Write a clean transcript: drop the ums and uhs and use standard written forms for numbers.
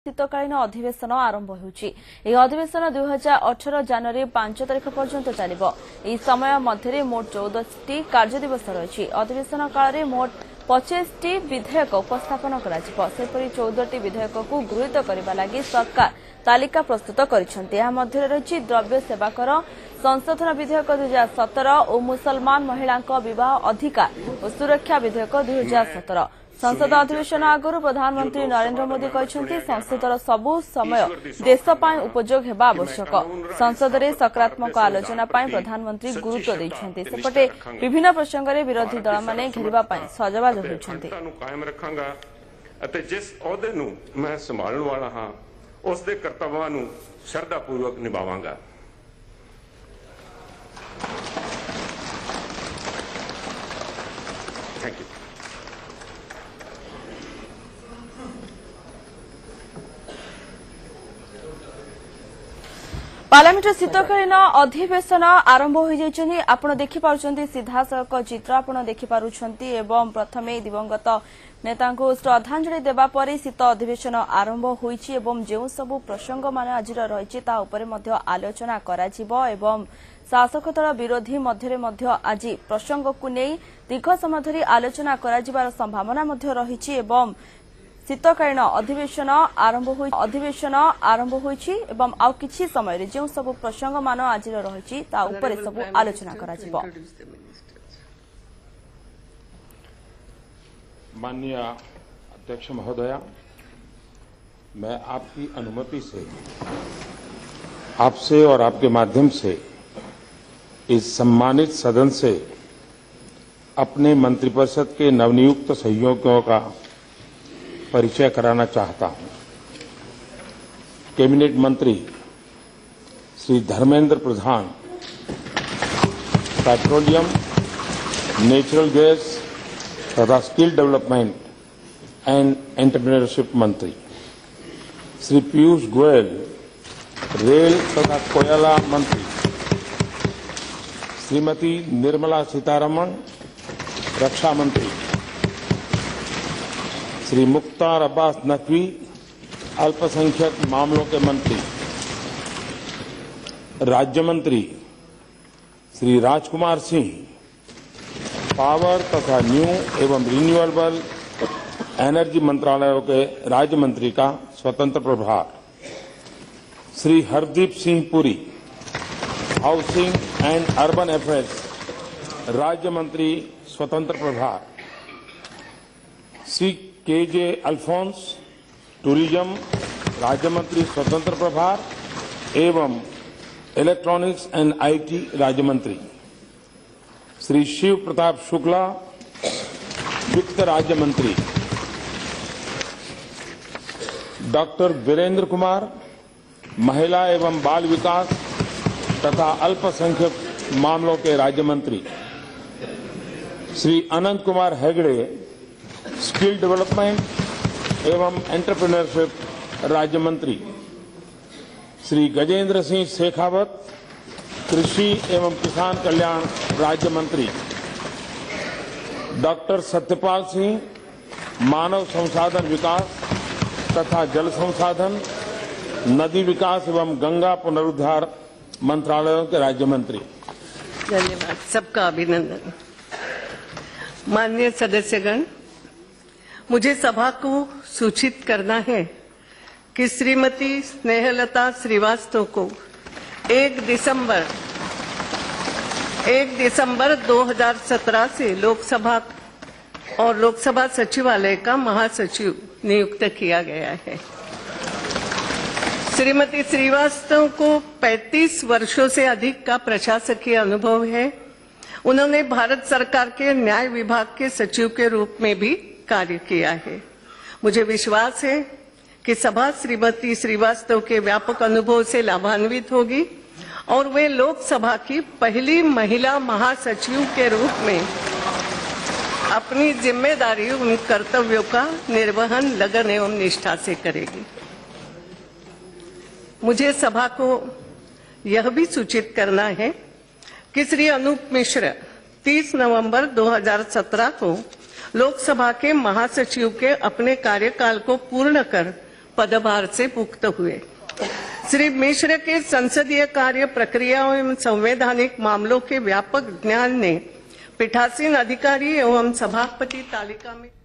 शीतकालीन अधिवेशन आरंभ होउछि। ଏହି ଅଧିବେଶନ 2018 ଜାନୁଆରୀ 5 ତାରିଖ ପର୍ଯ୍ୟନ୍ତ ଚାଲିବ। ଏହି ସମୟ ମଧ୍ୟରେ ମୋଟ 14ଟି କାର୍ଯ୍ୟଦିବସ ରହିଛି। ଅଧିବେଶନ କାଳରେ ମୋଟ 25ଟି ବିଧେୟକ ଉପସ୍ଥାପନ କରାଯିବ। ସେପରି 14ଟି ବିଧେୟକକୁ ଗୃହୀତ କରିବା ଲାଗି ସରକାର ତାଲିକା ପ୍ରସ୍ତୁତ କରିଛନ୍ତି। ଏହା ମଧ୍ୟରେ ରହିଛି ଦ୍ରବ୍ୟ ସେବାକର ସଂଶୋଧନ ବିଧେୟକ 2017 ଓ ମୁସଲମାନ ମହିଳାଙ୍କ ବିବାହ ଅଧିକାର ଓ ସୁରକ୍ଷା ବିଧେୟକ 2017। संसद अधिवेशन आगु प्रधानमंत्री नरेंद्र मोदी कहते संसदर सबु समय देशपाई उपयोग होगा आवश्यक। संसद में सकारात्मक आलोचना प्रधानमंत्री गुरुत्व देते सेपटे विभिन्न प्रसंग में विरोधी दल मैंने घेरवा सजबाज होती। जिस अहदे नूं मैं संभालण वाला हां उस दे कर्तव्यां नूं श्रद्धापूर्वक निभावांगा। Thank you. पार्लियामेंट शीतकालीन अधिवेशन आरंभ हो जाइछनि। आपण देखि पारुछन्ती सीधा सड़क चित्र आपण देखि पारुछन्ती एवं प्रथमे दिवंगत नेता को श्रद्धांजलि देबा परे शीत अधिवेशन आरंभ होईछि एवं जेउ सब प्रसंग माने आज रहिछि ता उपरे मध्य आलोचना कराजिबो एवं शासक दल विरोधी मध्य आज प्रसंग को नै दीर्घ समय धरि आलोचना कराजिबार संभावना मध्य रहिछि एवं शीतकालीन अधिवेशन आरंभ होईछि एवं आउ किछि समय रे जेउ सब प्रसंग मान आज रहिछि ता उपरे सब आलोचना कराजिबो। माननीय अध्यक्ष महोदया, मैं आपकी अनुमति से आपसे और आपके माध्यम से इस सम्मानित सदन से अपने मंत्रिपरिषद के नवनियुक्त सहयोगियों का परिचय कराना चाहता हूं। कैबिनेट मंत्री Shri Dharmendra Pradhan, petroleum, natural gas तथा स्किल डेवलपमेंट एंड एंटरप्रेन्योरशिप मंत्री श्री पीयूष गोयल, रेल तथा कोयला मंत्री श्रीमती निर्मला सीतारमण, रक्षा मंत्री श्री मुख्तार अब्बास नकवी, अल्पसंख्यक मामलों के मंत्री, राज्य मंत्री श्री राजकुमार सिंह, पावर तथा न्यू एवं रिन्यूएबल एनर्जी मंत्रालयों के राज्य मंत्री का स्वतंत्र प्रभार, Shri Hardeep Singh Puri, housing and urban affairs राज्य मंत्री स्वतंत्र प्रभार, श्री केजे अल्फोंस, टूरिज्म राज्य मंत्री स्वतंत्र प्रभार एवं इलेक्ट्रॉनिक्स एंड आईटी राज्य मंत्री, श्री शिव प्रताप शुक्ला, वित्त राज्य मंत्री, डॉक्टर वीरेंद्र कुमार, महिला एवं बाल विकास तथा अल्पसंख्यक मामलों के राज्य मंत्री, श्री अनंत कुमार हेगड़े, स्किल डेवलपमेंट एवं एंटरप्रेन्योरशिप राज्य मंत्री, श्री गजेंद्र सिंह शेखावत, कृषि एवं किसान कल्याण राज्य मंत्री, डॉक्टर सत्यपाल सिंह, मानव संसाधन विकास तथा जल संसाधन, नदी विकास एवं गंगा पुनरुद्धार मंत्रालयों के राज्य मंत्री। धन्यवाद। सबका अभिनंदन। माननीय सदस्यगण, मुझे सभा को सूचित करना है कि श्रीमती स्नेहलता श्रीवास्तव को 1 दिसंबर 2017 से लोकसभा और लोकसभा सचिवालय का महासचिव नियुक्त किया गया है। श्रीमती श्रीवास्तव को 35 वर्षों से अधिक का प्रशासकीय अनुभव है। उन्होंने भारत सरकार के न्याय विभाग के सचिव के रूप में भी कार्य किया है। मुझे विश्वास है कि सभा श्रीमती श्रीवास्तव के व्यापक अनुभव से लाभान्वित होगी और वे लोकसभा की पहली महिला महासचिव के रूप में अपनी जिम्मेदारी उन कर्तव्यों का निर्वहन लगन एवं निष्ठा से करेगी। मुझे सभा को यह भी सूचित करना है कि श्री अनूप मिश्र 30 नवंबर 2017 को लोकसभा के महासचिव के अपने कार्यकाल को पूर्ण कर पदभार से मुक्त हुए। श्री मिश्र के संसदीय कार्य प्रक्रियाओं एवं संवैधानिक मामलों के व्यापक ज्ञान ने पीठासीन अधिकारी एवं सभापति तालिका में